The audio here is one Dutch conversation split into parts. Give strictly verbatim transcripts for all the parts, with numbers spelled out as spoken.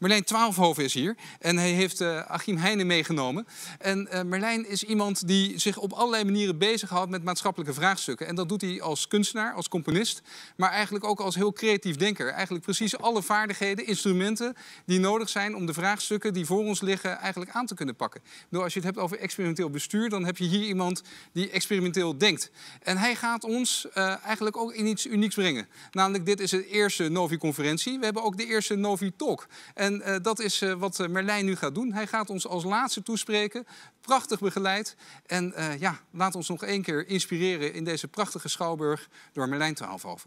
Merlijn Twaalfhoven is hier en hij heeft uh, Achim Heine meegenomen. En uh, Merlijn is iemand die zich op allerlei manieren bezighoudt met maatschappelijke vraagstukken. En dat doet hij als kunstenaar, als componist, maar eigenlijk ook als heel creatief denker. Eigenlijk precies alle vaardigheden, instrumenten die nodig zijn om de vraagstukken die voor ons liggen eigenlijk aan te kunnen pakken. Dus als je het hebt over experimenteel bestuur, dan heb je hier iemand die experimenteel denkt. En hij gaat ons uh, eigenlijk ook in iets unieks brengen. Namelijk, dit is de eerste Novi-conferentie. We hebben ook de eerste Novi-talk. En En uh, dat is uh, wat uh, Merlijn nu gaat doen. Hij gaat ons als laatste toespreken. Prachtig begeleid. En uh, ja, laat ons nog één keer inspireren in deze prachtige schouwburg door Merlijn Twaalfhoven.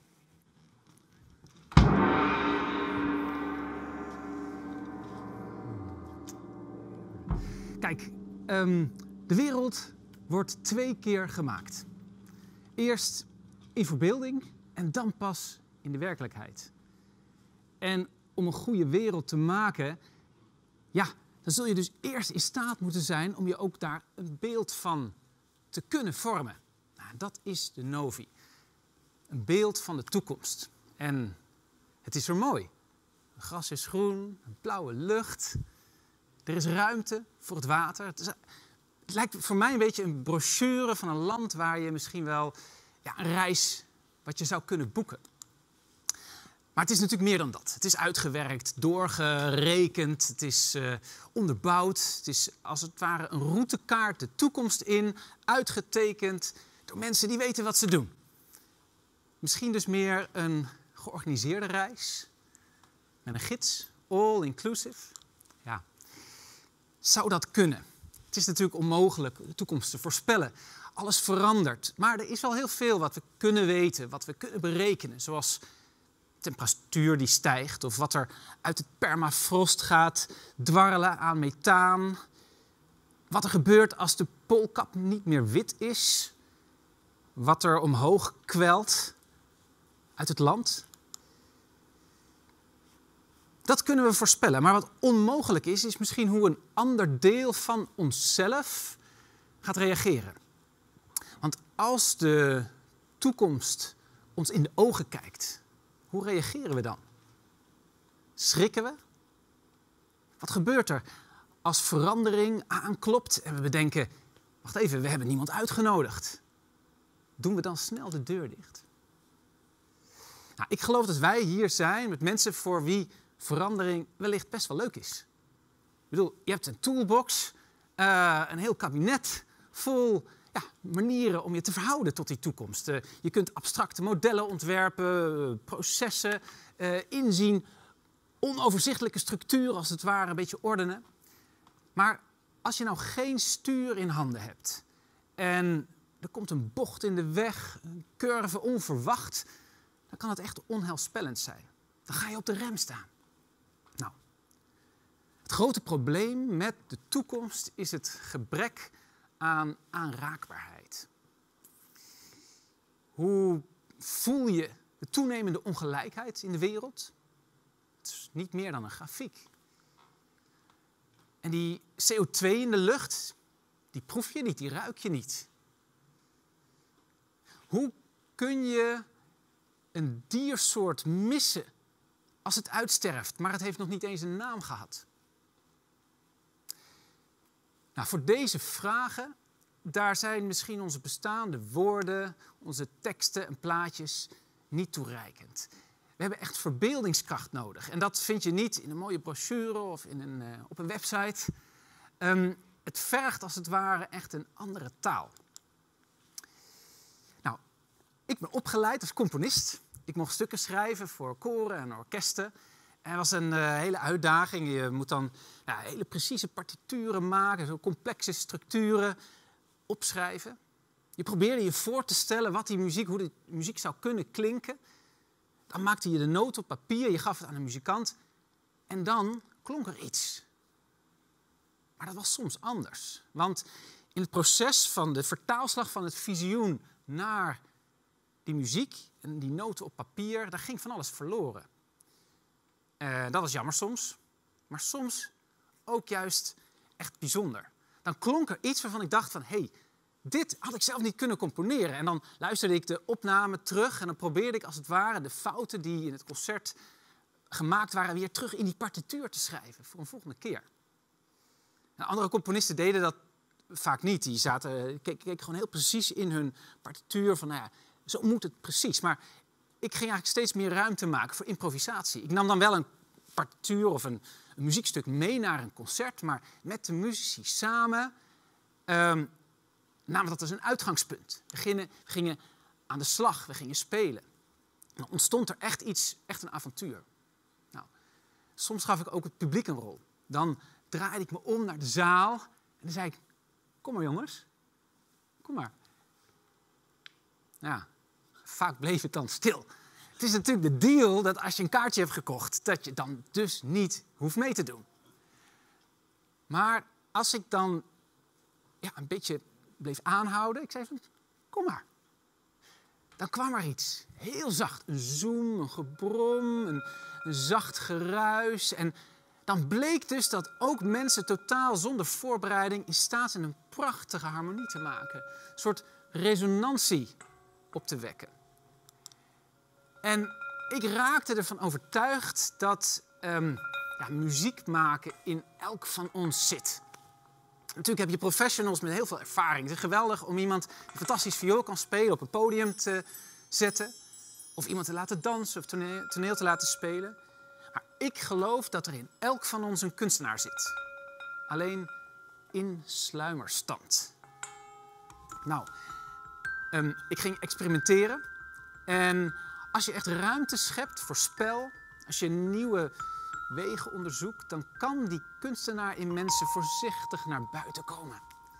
Kijk, um, de wereld wordt twee keer gemaakt. Eerst in verbeelding en dan pas in de werkelijkheid. En om een goede wereld te maken, ja, dan zul je dus eerst in staat moeten zijn om je ook daar een beeld van te kunnen vormen. Nou, dat is de Novi. Een beeld van de toekomst. En het is er mooi. Het gras is groen, een blauwe lucht. Er is ruimte voor het water. Het, is, het lijkt voor mij een beetje een brochure van een land waar je misschien wel ja, een reis wat je zou kunnen boeken. Maar het is natuurlijk meer dan dat. Het is uitgewerkt, doorgerekend, het is uh, onderbouwd. Het is als het ware een routekaart de toekomst in, uitgetekend door mensen die weten wat ze doen. Misschien dus meer een georganiseerde reis met een gids, all inclusive. Ja. Zou dat kunnen? Het is natuurlijk onmogelijk de toekomst te voorspellen. Alles verandert. Maar er is wel heel veel wat we kunnen weten, wat we kunnen berekenen. Zoals temperatuur die stijgt of wat er uit het permafrost gaat dwarrelen aan methaan. Wat er gebeurt als de poolkap niet meer wit is. Wat er omhoog kwelt uit het land. Dat kunnen we voorspellen. Maar wat onmogelijk is, is misschien hoe een ander deel van onszelf gaat reageren. Want als de toekomst ons in de ogen kijkt, hoe reageren we dan? Schrikken we? Wat gebeurt er als verandering aanklopt en we bedenken, wacht even, we hebben niemand uitgenodigd. Doen we dan snel de deur dicht? Nou, ik geloof dat wij hier zijn met mensen voor wie verandering wellicht best wel leuk is. Ik bedoel, je hebt een toolbox, uh, een heel kabinet vol ja, manieren om je te verhouden tot die toekomst. Uh, je kunt abstracte modellen ontwerpen, uh, processen uh, inzien, onoverzichtelijke structuren als het ware een beetje ordenen. Maar als je nou geen stuur in handen hebt en er komt een bocht in de weg, een curve onverwacht, dan kan het echt onheilspellend zijn. Dan ga je op de rem staan. Nou, het grote probleem met de toekomst is het gebrek aan aanraakbaarheid. Hoe voel je de toenemende ongelijkheid in de wereld? Het is niet meer dan een grafiek. En die C O twee in de lucht, die proef je niet, die ruik je niet. Hoe kun je een diersoort missen als het uitsterft, maar het heeft nog niet eens een naam gehad? Nou, voor deze vragen, daar zijn misschien onze bestaande woorden, onze teksten en plaatjes niet toereikend. We hebben echt verbeeldingskracht nodig. En dat vind je niet in een mooie brochure of in een, uh, op een website. Um, het vergt als het ware echt een andere taal. Nou, ik ben opgeleid als componist. Ik mocht stukken schrijven voor koren en orkesten. En het was een uh, hele uitdaging. Je moet dan ja, hele precieze partituren maken, zo complexe structuren opschrijven. Je probeerde je voor te stellen wat die muziek, hoe die muziek zou kunnen klinken. Dan maakte je de noot op papier, je gaf het aan een muzikant. En dan klonk er iets. Maar dat was soms anders. Want in het proces van de vertaalslag van het visioen naar die muziek en die noten op papier, daar ging van alles verloren. Uh, dat was jammer soms. Maar soms ook juist echt bijzonder. Dan klonk er iets waarvan ik dacht van, hé, hey, dit had ik zelf niet kunnen componeren. En dan luisterde ik de opname terug en dan probeerde ik als het ware de fouten die in het concert gemaakt waren weer terug in die partituur te schrijven voor een volgende keer. En andere componisten deden dat vaak niet. Die zaten, keken, keken gewoon heel precies in hun partituur van, nou ja, zo moet het precies. Maar ik ging eigenlijk steeds meer ruimte maken voor improvisatie. Ik nam dan wel een partituur of een, een muziekstuk mee naar een concert, maar met de muzici samen um, namen dat als een uitgangspunt. We gingen, we gingen aan de slag, we gingen spelen. Dan ontstond er echt iets, echt een avontuur. Nou, soms gaf ik ook het publiek een rol. Dan draaide ik me om naar de zaal en dan zei ik, kom maar jongens, kom maar. Ja, vaak bleef het dan stil. Het is natuurlijk de deal dat als je een kaartje hebt gekocht, dat je dan dus niet hoeft mee te doen. Maar als ik dan ja, een beetje bleef aanhouden, ik zei van, kom maar. Dan kwam er iets, heel zacht. Een zoem, een gebrom, een, een zacht geruis. En dan bleek dus dat ook mensen totaal zonder voorbereiding in staat zijn een prachtige harmonie te maken. Een soort resonantie op te wekken. En ik raakte ervan overtuigd dat um, ja, muziek maken in elk van ons zit. Natuurlijk heb je professionals met heel veel ervaring. Het is geweldig om iemand die fantastisch viool kan spelen op een podium te zetten. Of iemand te laten dansen of toneel, toneel te laten spelen. Maar ik geloof dat er in elk van ons een kunstenaar zit. Alleen in sluimerstand. Nou, um, ik ging experimenteren. En als je echt ruimte schept voor spel, als je nieuwe wegen onderzoekt, dan kan die kunstenaar in mensen voorzichtig naar buiten komen.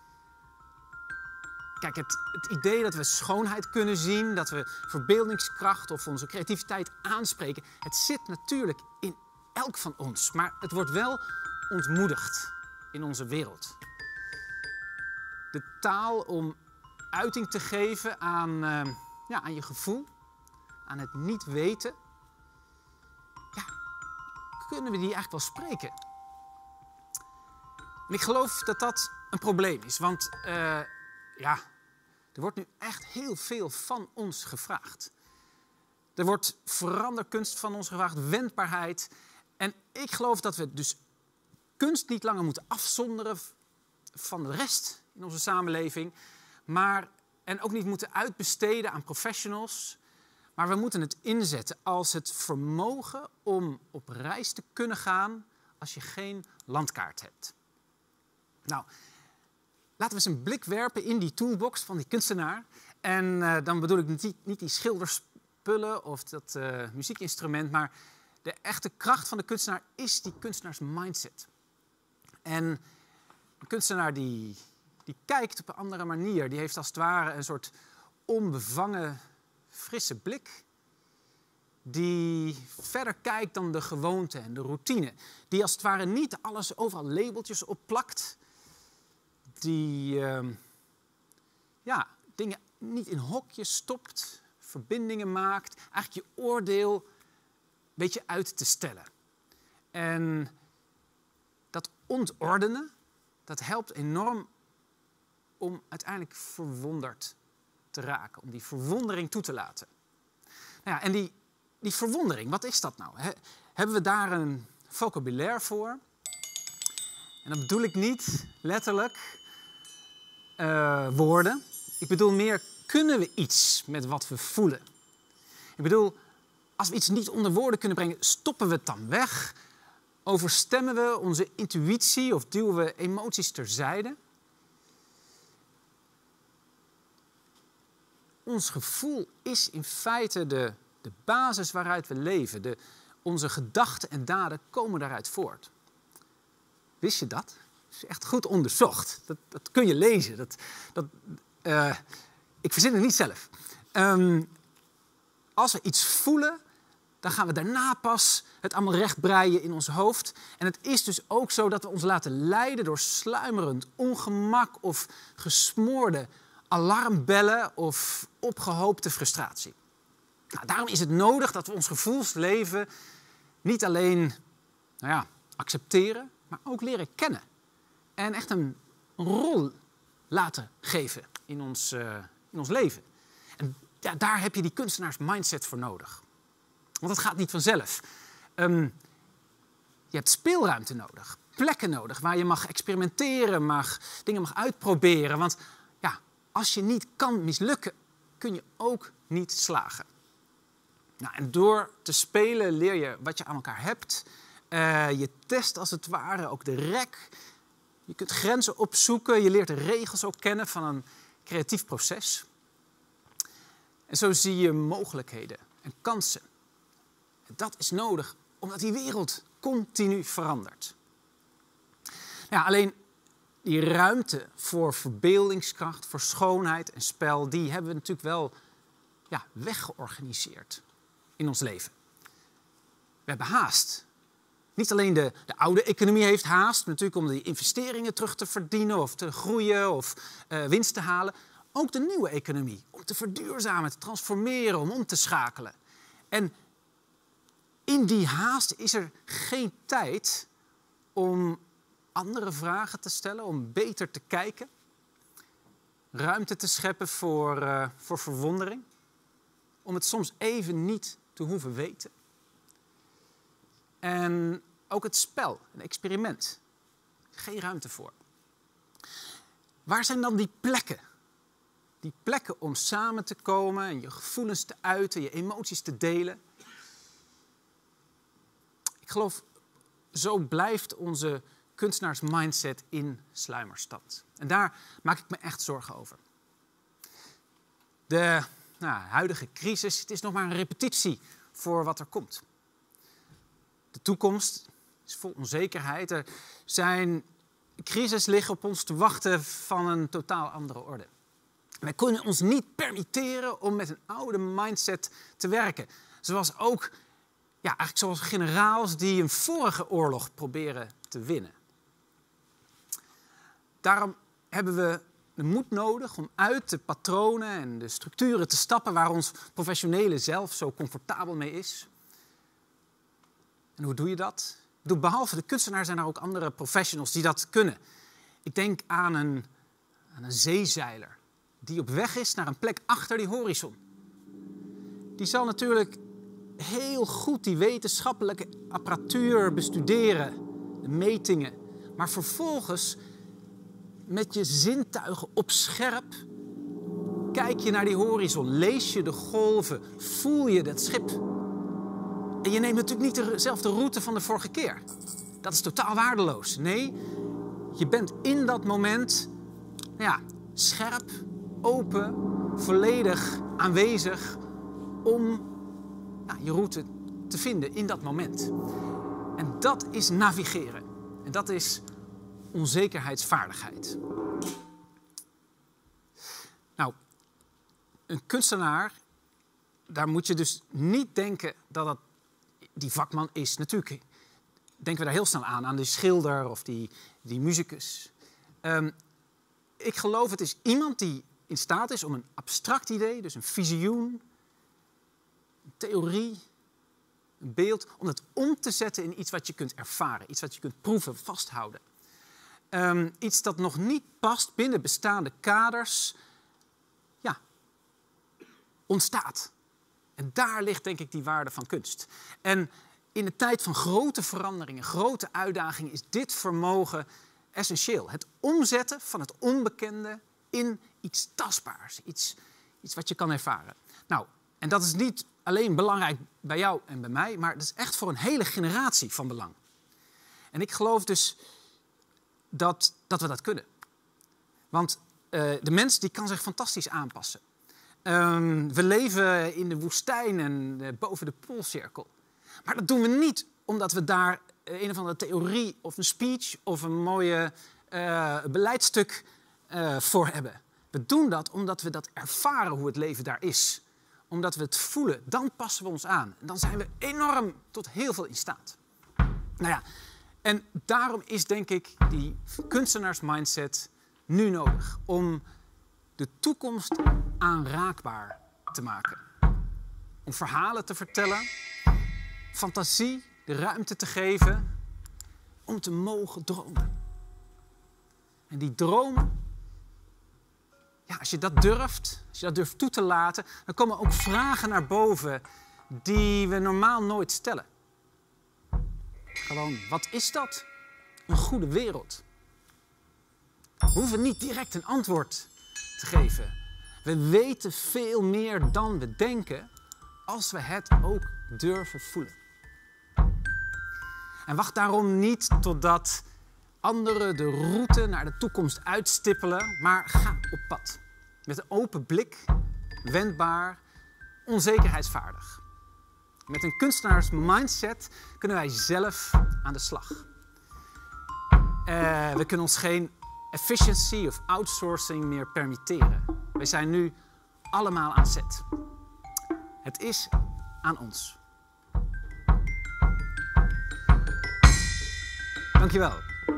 Kijk, het, het idee dat we schoonheid kunnen zien, dat we verbeeldingskracht of onze creativiteit aanspreken, het zit natuurlijk in elk van ons, maar het wordt wel ontmoedigd in onze wereld. De taal om uiting te geven aan, uh, ja, aan je gevoel, aan het niet weten, ja, kunnen we die eigenlijk wel spreken? En ik geloof dat dat een probleem is, want uh, ja, er wordt nu echt heel veel van ons gevraagd. Er wordt veranderkunst van ons gevraagd, wendbaarheid. En ik geloof dat we dus kunst niet langer moeten afzonderen van de rest in onze samenleving, maar en ook niet moeten uitbesteden aan professionals. Maar we moeten het inzetten als het vermogen om op reis te kunnen gaan als je geen landkaart hebt. Nou, laten we eens een blik werpen in die toolbox van die kunstenaar. En uh, dan bedoel ik niet, niet die schilderspullen of dat uh, muziekinstrument, maar de echte kracht van de kunstenaar is die kunstenaars mindset. En een kunstenaar die, die kijkt op een andere manier, die heeft als het ware een soort onbevangen, frisse blik, die verder kijkt dan de gewoonte en de routine. Die als het ware niet alles overal labeltjes opplakt. Die uh, ja, dingen niet in hokjes stopt, verbindingen maakt. Eigenlijk je oordeel een beetje uit te stellen. En dat ontordenen, dat helpt enorm om uiteindelijk verwonderd te raken. Om die verwondering toe te laten. Nou ja, en die, die verwondering, wat is dat nou? He, hebben we daar een vocabulaire voor? En dan bedoel ik niet letterlijk uh, woorden. Ik bedoel meer, kunnen we iets met wat we voelen? Ik bedoel, als we iets niet onder woorden kunnen brengen, stoppen we het dan weg? Overstemmen we onze intuïtie of duwen we emoties terzijde? Ons gevoel is in feite de, de basis waaruit we leven. De, onze gedachten en daden komen daaruit voort. Wist je dat? Dat is echt goed onderzocht. Dat, dat kun je lezen. Dat, dat, uh, ik verzin het niet zelf. Um, als we iets voelen, dan gaan we daarna pas het allemaal rechtbreien in ons hoofd. En het is dus ook zo dat we ons laten leiden door sluimerend ongemak of gesmoorde alarmbellen of opgehoopte frustratie. Nou, daarom is het nodig dat we ons gevoelsleven niet alleen nou ja, accepteren, maar ook leren kennen. En echt een rol laten geven in ons, uh, in ons leven. En ja, daar heb je die kunstenaars mindset voor nodig. Want het gaat niet vanzelf. Um, je hebt speelruimte nodig, plekken nodig waar je mag experimenteren, mag, dingen mag uitproberen. Want ja, als je niet kan mislukken, kun je ook niet slagen. Nou, en door te spelen leer je wat je aan elkaar hebt. Uh, je test als het ware ook de rek. Je kunt grenzen opzoeken. Je leert de regels ook kennen van een creatief proces. En zo zie je mogelijkheden en kansen. En dat is nodig omdat die wereld continu verandert. Ja, alleen die ruimte voor verbeeldingskracht, voor schoonheid en spel, die hebben we natuurlijk wel ja, weggeorganiseerd in ons leven. We hebben haast. Niet alleen de, de oude economie heeft haast, natuurlijk om die investeringen terug te verdienen of te groeien of uh, winst te halen. Ook de nieuwe economie, om te verduurzamen, te transformeren, om om te schakelen. En in die haast is er geen tijd om andere vragen te stellen, om beter te kijken. Ruimte te scheppen voor, uh, voor verwondering. Om het soms even niet te hoeven weten. En ook het spel, een experiment. Geen ruimte voor. Waar zijn dan die plekken? Die plekken om samen te komen en je gevoelens te uiten, je emoties te delen. Ik geloof, zo blijft onze kunstenaarsmindset in sluimerstand. En daar maak ik me echt zorgen over. De nou, huidige crisis, het is nog maar een repetitie voor wat er komt. De toekomst is vol onzekerheid. Er zijn crises liggen op ons te wachten van een totaal andere orde. Wij kunnen ons niet permitteren om met een oude mindset te werken. Zoals ook, ja, eigenlijk zoals generaals die een vorige oorlog proberen te winnen. Daarom hebben we de moed nodig om uit de patronen en de structuren te stappen waar ons professionele zelf zo comfortabel mee is. En hoe doe je dat? Ik bedoel, behalve de kunstenaar zijn er ook andere professionals die dat kunnen. Ik denk aan een, aan een zeezeiler die op weg is naar een plek achter die horizon. Die zal natuurlijk heel goed die wetenschappelijke apparatuur bestuderen, de metingen. Maar vervolgens met je zintuigen op scherp kijk je naar die horizon, lees je de golven, voel je dat schip. En je neemt natuurlijk niet dezelfde route van de vorige keer. Dat is totaal waardeloos. Nee, je bent in dat moment ja, scherp, open, volledig aanwezig om ja, je route te vinden in dat moment. En dat is navigeren. En dat is onzekerheidsvaardigheid. Nou, een kunstenaar, daar moet je dus niet denken dat dat die vakman is. Natuurlijk denken we daar heel snel aan, aan die schilder of die, die muzikus. Um, ik geloof het is iemand die in staat is om een abstract idee, dus een visioen, een theorie, een beeld, om het om te zetten in iets wat je kunt ervaren, iets wat je kunt proeven, vasthouden. Um, iets dat nog niet past binnen bestaande kaders, ja, ontstaat. En daar ligt denk ik die waarde van kunst. En in de tijd van grote veranderingen, grote uitdagingen, is dit vermogen essentieel. Het omzetten van het onbekende in iets tastbaars, iets, iets wat je kan ervaren. Nou, en dat is niet alleen belangrijk bij jou en bij mij, maar het is echt voor een hele generatie van belang. En ik geloof dus dat, dat we dat kunnen. Want uh, de mens die kan zich fantastisch aanpassen. Um, we leven in de woestijn en uh, boven de poolcirkel. Maar dat doen we niet omdat we daar uh, een of andere theorie of een speech of een mooie uh, beleidstuk uh, voor hebben. We doen dat omdat we dat ervaren hoe het leven daar is. Omdat we het voelen, dan passen we ons aan. En dan zijn we enorm tot heel veel in staat. Nou ja, en daarom is denk ik die kunstenaarsmindset nu nodig. Om de toekomst aanraakbaar te maken. Om verhalen te vertellen. Fantasie de ruimte te geven. Om te mogen dromen. En die dromen, ja, als je dat durft, als je dat durft toe te laten, dan komen ook vragen naar boven die we normaal nooit stellen. Gewoon, wat is dat? Een goede wereld. We hoeven niet direct een antwoord te geven. We weten veel meer dan we denken als we het ook durven voelen. En wacht daarom niet totdat anderen de route naar de toekomst uitstippelen, maar ga op pad. Met een open blik, wendbaar, onzekerheidsvaardig. Met een kunstenaars mindset kunnen wij zelf aan de slag. Uh, we kunnen ons geen efficiency of outsourcing meer permitteren. We zijn nu allemaal aan zet. Het is aan ons. Dankjewel.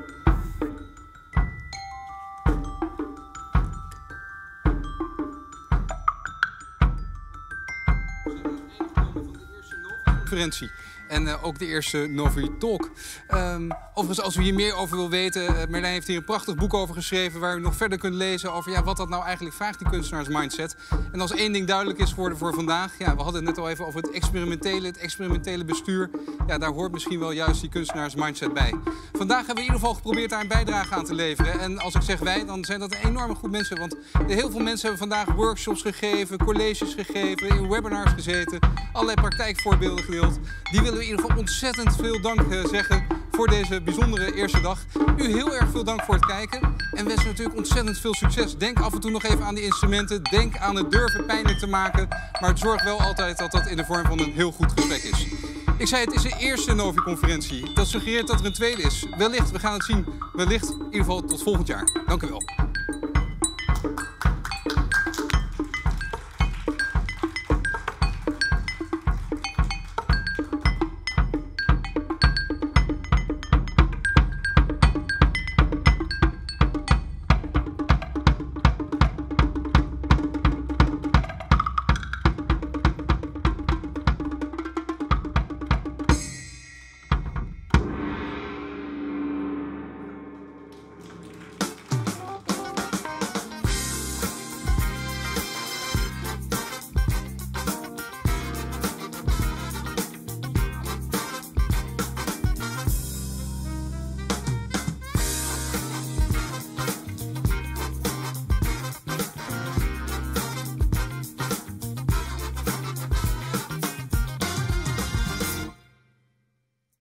Conferentie. En uh, ook de eerste Novi Talk. Um, overigens, als u hier meer over wil weten, uh, Merlijn heeft hier een prachtig boek over geschreven waar u nog verder kunt lezen over ja, wat dat nou eigenlijk vraagt, die kunstenaarsmindset. En als één ding duidelijk is geworden voor vandaag, ja, we hadden het net al even over het experimentele, het experimentele bestuur. Ja, daar hoort misschien wel juist die kunstenaarsmindset bij. Vandaag hebben we in ieder geval geprobeerd daar een bijdrage aan te leveren. En als ik zeg wij, dan zijn dat een enorme groep mensen. Want heel veel mensen hebben vandaag workshops gegeven, colleges gegeven, in webinars gezeten, allerlei praktijkvoorbeelden gedeeld. Die willen we in ieder geval ontzettend veel dank uh, zeggen voor deze bijzondere eerste dag. U heel erg veel dank voor het kijken en wensen natuurlijk ontzettend veel succes. Denk af en toe nog even aan de instrumenten, denk aan het durven pijnlijk te maken, maar zorg wel altijd dat dat in de vorm van een heel goed gesprek is. Ik zei, het is de eerste Novi-conferentie. Dat suggereert dat er een tweede is. Wellicht, we gaan het zien. Wellicht, in ieder geval tot volgend jaar. Dank u wel.